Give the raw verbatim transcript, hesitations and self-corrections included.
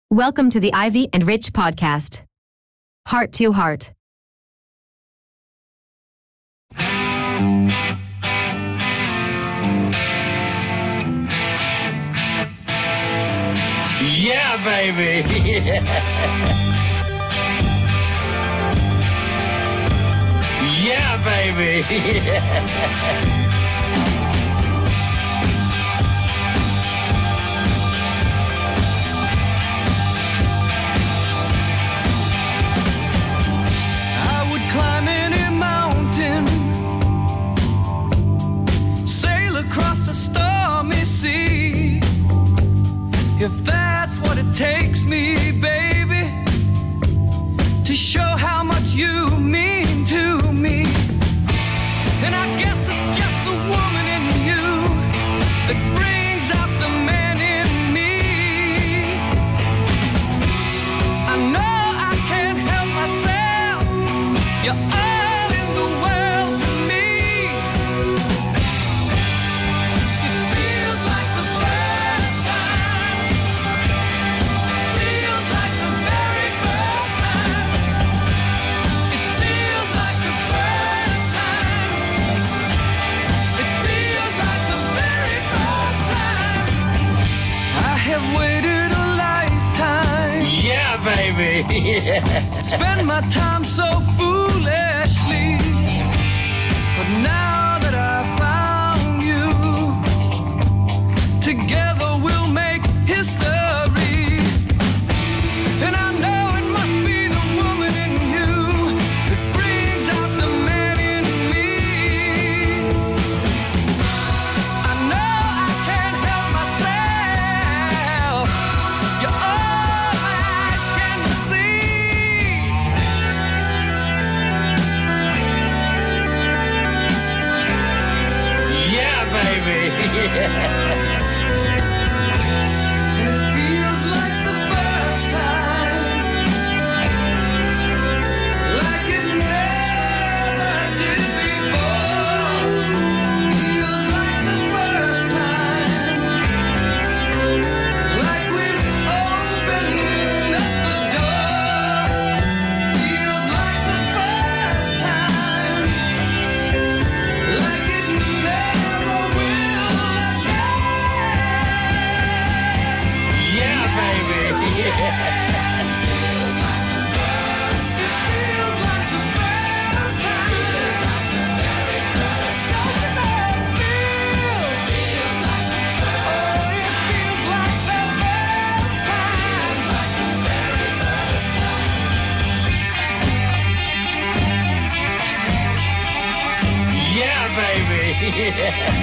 Welcome to the Ivy and Rich podcast. Heart to heart. Yeah, baby. Yeah, yeah baby. Yeah. Climb any mountain, sail across a stormy sea, if that's what it takes me, baby, to show how much you mean to me. And I guess it's just the woman in you that brings out the man in me. I know I can't help myself. You're all in the world to me. It feels like the first time. Feels like the very first time. It feels like the first time. It feels like the very first time. I have waited a lifetime. Yeah, baby. Yeah. Spend my time so foolishly, but now that I found you, together we'll make history. And I know it must be the woman in you that brings out the man in me. I know I can't help myself. You're all my eyes can see. Yeah, baby. Yeah. And it feels like the first time, like it never did before. Feels like the first time, like we've opened up the door. Feels like the first time, like it never will again. Yeah, baby. Yeah. Feels like the first time. Feels like the first time. Feels like the very first time. Feels. Feels like the first time. Oh, it feels like the first time. Feels like the very first time. Yeah, baby. Yeah.